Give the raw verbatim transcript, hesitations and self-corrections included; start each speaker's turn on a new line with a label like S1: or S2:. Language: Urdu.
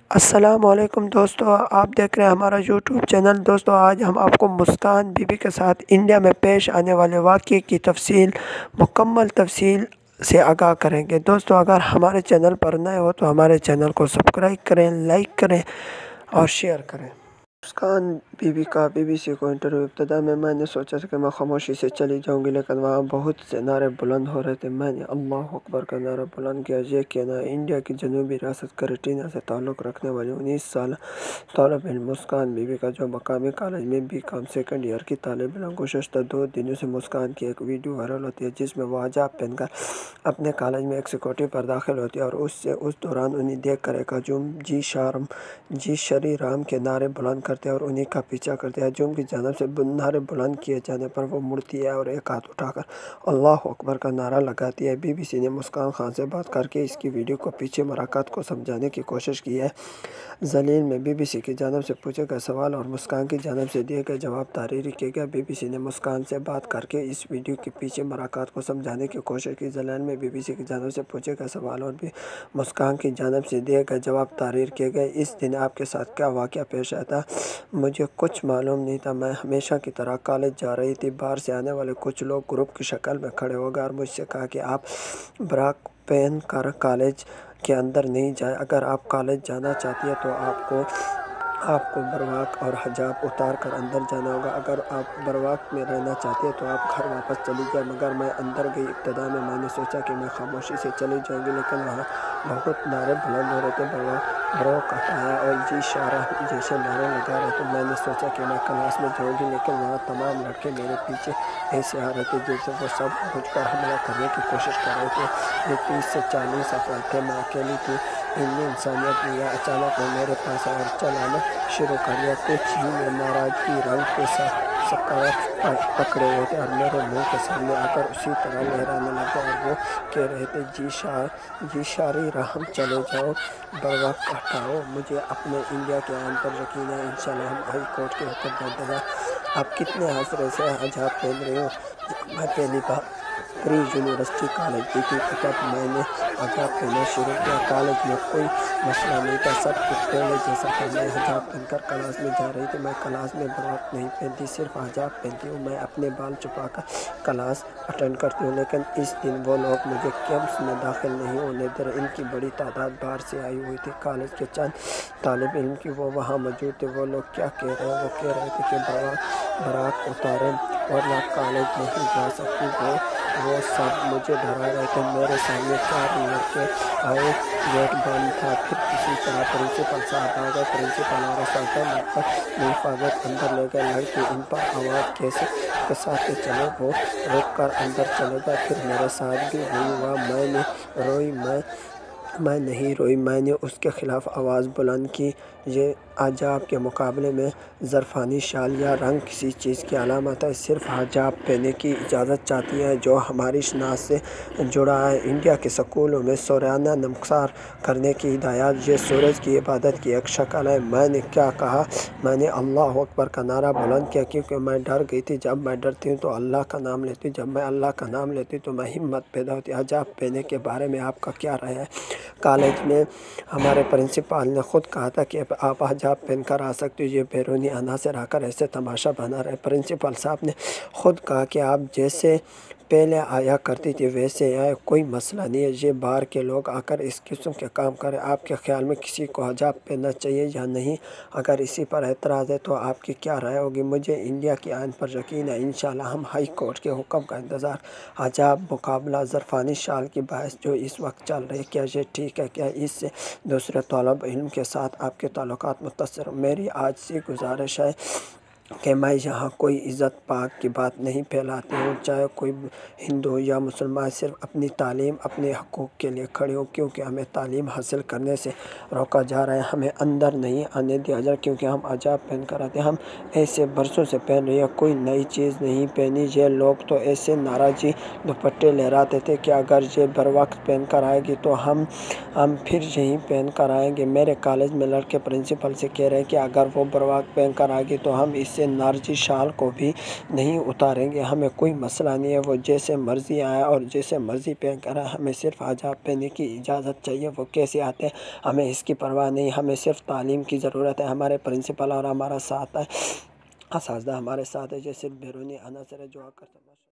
S1: السلام علیکم دوستو، آپ دیکھ رہے ہیں ہمارا یوٹیوب چینل۔ دوستو آج ہم آپ کو مسکان بی بی کے ساتھ انڈیا میں پیش آنے والے واقعے کی تفصیل مکمل تفصیل سے آگاہ کریں گے۔ دوستو اگر ہمارے چینل پر نئے ہو تو ہمارے چینل کو سبسکرائب کریں، لائک کریں اور شیئر کریں۔ مسکان بی بی کا بی بی سی کو انٹرویو۔ ابتدا میں میں نے سوچا کہ میں خاموشی سے چلی جاؤں گی، لیکن وہاں بہت سے نعرے بلند ہو رہے تھے۔ میں نے اللہ اکبر کا نعرہ بلند کیا۔ یہ کہنا انڈیا کی جنوبی ریاست کریٹینا سے تعلق رکھنے والی انیس سالہ طالب علم مسکان بی بی کا، جو مقامی کالج میں بی کام سیکنڈ ایئر کی طالب علم۔ گزشتہ دو دنوں سے مسکان کی ایک ویڈیو وائرل ہوتی ہے جس میں وہ حجاب پہن کر اپنے کالج میں ایک سیکورٹی پر داخل ہوتی ہے اور اس سے اس دوران انہیں دیکھ کر ایک ہجوم جی شارم جی شری رام کے نعرے بلند کرتے ہیں اور انہیں کا پیچھا کرتے ہیں۔ ہجوم کی جانب سے نعرے بلند کیے جانے پر وہ مڑتی ہے اور ایک ہاتھ اٹھا کر اللہ اکبر کا نعرہ لگاتی ہے۔ بی بی سی نے مسکان خان سے بات کر کے اس کی ویڈیو کو پیچھے مراکز کو سمجھانے کی کوشش کی ہے۔ ذلیل میں بی بی سی کی جانب سے پوچھے گئے سوال اور مسکان کی جانب سے دیے گئے جواب تحریری کیے گئے۔ بی بی سی نے مسکان سے بات کر کے اس ویڈیو کے پیچھے مراکز کو سمجھانے کی کوشش کی۔ ذلیل میں بی بی سی کی جانب سے پوچھے گئے سوال اور بھی مسکان کی جانب سے دیے گئے جواب تحریر کیے گئے۔ اس دن آپ کے ساتھ کیا واقعہ پیش آیا تھا؟ مجھے کچھ معلوم نہیں تھا۔ میں ہمیشہ کی طرح کالج جا رہی تھی۔ باہر سے آنے والے کچھ لوگ گروپ کی شکل میں کھڑے ہو گئے اور مجھ سے کہا کہ آپ براک پہن کر کالج کے اندر نہیں جائیں۔ اگر آپ کالج جانا چاہتی ہیں تو آپ کو آپ کو برواک اور حجاب اتار کر اندر جانا ہوگا۔ اگر آپ برواک میں رہنا چاہتی ہیں تو آپ گھر واپس چلی جائیں۔ مگر میں اندر گئی۔ ابتدا میں میں نے سوچا کہ میں خاموشی سے چلی جاؤں گی، لیکن وہاں بہت نعرے بلند ہو رہے تھے۔ بروک ہٹایا اور جی شارہ جیسے نعرے لگا رہے تھے۔ میں نے سوچا کہ میں کلاس میں جاؤں گی، لیکن وہاں تمام لڑکے میرے پیچھے ایسے آ رہے تھے جیسے وہ سب مجھ پر حملہ کرنے کی کوشش کر رہے تھے۔ یہ تیس سے چالیس افراد تھے۔ میں اکیلی تھی۔ ان نے انسانیت لیا۔ اچانک وہ میرے پاس آئے اور چلانا شروع کر دیا۔ کچھ ہی میں ناراضگی رنگ کے ساتھ سکارف پکڑے ہوئے تھے اور میرے منہ کے سامنے آ کر اسی طرح لہرانے لگے اور وہ کہہ رہے تھے جی شاہ جی شاری رحم چلے جاؤ، برواک ہٹاؤ۔ مجھے اپنے انڈیا کے آئین پر یقین ہے، انشاءاللہ ہم ہائی کورٹ کے حکم پر انتظار۔ آپ کتنے حوصلے سے حجاب پہن رہے ہو؟ جب میں پہلی بار پری یونیورسٹی کالج گئی تھی تب میں نے حجاب پہننا شروع کیا۔ کالج میں کوئی مسئلہ نہیں تھا، سب کچھ پہلے جیسا تھا۔ میں حجاب پہن کر کلاس میں جا رہی تھی۔ میں کلاس میں برواک نہیں پہنتی، صرف حجاب پہنتی ہوں۔ میں اپنے بال چھپا کر کلاس اٹینڈ کرتی ہوں، لیکن اس دن وہ لوگ مجھے کیمپس میں داخل نہیں ہونے دے رہے۔ ان کی بڑی تعداد باہر سے آئی ہوئی تھی، کالج کے چند طالب علم کی وہ وہاں موجود تھے۔ وہ لوگ کیا کہہ رہے ہیں؟ وہ کہہ رہے تھے کہ براک اتاریں ورنہ کالج نہیں جا سکتی۔ وہ وہ سب مجھے ڈرا رہے تھے۔ میرے سامنے چار لڑکے آئے، گیٹ بند تھا۔ پھر کسی طرح پرنسپل صاحب آ گئے۔ پرنسپل اور اساتذہ مل کر میں حفاظت اندر لے گئے۔ لڑکے ان پر آواز کیسے کساتے چلے، وہ روک کر اندر چلے گئے۔ پھر میرے ساتھ بھی وہی ہوا۔ میں نے روئی میں میں نہیں روئی، میں نے اس کے خلاف آواز بلند کی۔ یہ حجاب کے مقابلے میں زعفرانی شال یا رنگ کسی چیز کی علامت ہے، صرف حجاب پہننے کی اجازت چاہتی ہے جو ہماری شناخت سے جڑا ہے۔ انڈیا کے اسکولوں میں سوریانہ نمسکار کرنے کی ہدایت، یہ سورج کی عبادت کی ایک شکل ہے۔ میں نے کیا کہا؟ میں نے اللہ اکبر کا نعرہ بلند کیا کیونکہ میں ڈر گئی تھی۔ جب میں ڈرتی ہوں تو اللہ کا نام لیتی ہوں، جب میں اللہ کا نام لیتی ہوں تو میں ہمت پیدا ہوتی ہے۔ حجاب پہننے کے بارے میں آپ کا کیا رائے ہے؟ کالج میں ہمارے پرنسپل نے خود کہا تھا کہ آپ حجاب پہن کر آ سکتے ہو، یہ بیرونی عناصر آ کر ایسے تماشا بنا رہے۔ پرنسپل صاحب نے خود کہا کہ آپ جیسے پہلے آیا کرتی تھی ویسے آئے، کوئی مسئلہ نہیں ہے۔ یہ باہر کے لوگ آ کر اس قسم کے کام کریں۔ آپ کے خیال میں کسی کو حجاب پہننا چاہیے یا نہیں؟ اگر اسی پر اعتراض ہے تو آپ کی کیا رائے ہوگی؟ مجھے انڈیا کے آئین پر یقین ہے، انشاءاللہ ہم ہائی کورٹ کے حکم کا انتظار۔ حجاب مقابلہ زعفرانی شال کی بحث جو اس وقت چل رہی ہے، کیا یہ ٹھیک ہے؟ کیا اس سے دوسرے طالب علم کے ساتھ آپ کے تعلقات متاثر ہوں؟ میری آج سے گزارش ہے کہ میں یہاں کوئی عزت پاک کی بات نہیں پھیلاتی ہوں، چاہے کوئی ہندو ہو یا مسلمان، صرف اپنی تعلیم اپنے حقوق کے لیے کھڑی ہوں کیونکہ ہمیں تعلیم حاصل کرنے سے روکا جا رہا ہے، ہمیں اندر نہیں آنے دیا جا رہا کیونکہ ہم حجاب پہن کر آتے ہیں۔ ہم ایسے برسوں سے پہن رہے ہیں، کوئی نئی چیز نہیں پہنی۔ یہ لوگ تو ایسے ناراضی دوپٹے لہراتے تھے کہ اگر یہ بروقت پہن کر آئے گی تو ہم ہم پھر یہی پہن کر آئیں گے۔ میرے کالج میں لڑکے پرنسپل سے کہہ رہے ہیں کہ اگر وہ بروقت پہن کر آئے گی تو ہم اس سے نارجی شال کو بھی نہیں اتاریں گے، ہمیں کوئی مسئلہ نہیں ہے، وہ جیسے مرضی آئے اور جیسے مرضی پہن کر آئے، ہمیں صرف حجاب پہننے کی اجازت چاہیے، وہ کیسے آتے ہیں ہمیں اس کی پرواہ نہیں، ہمیں صرف تعلیم کی ضرورت ہے، ہمارے پرنسپل اور ہمارا ساتھ ہے، اساتذہ ہمارے ساتھ ہے، جیسے بیرونی عناصر ہے جو آ کر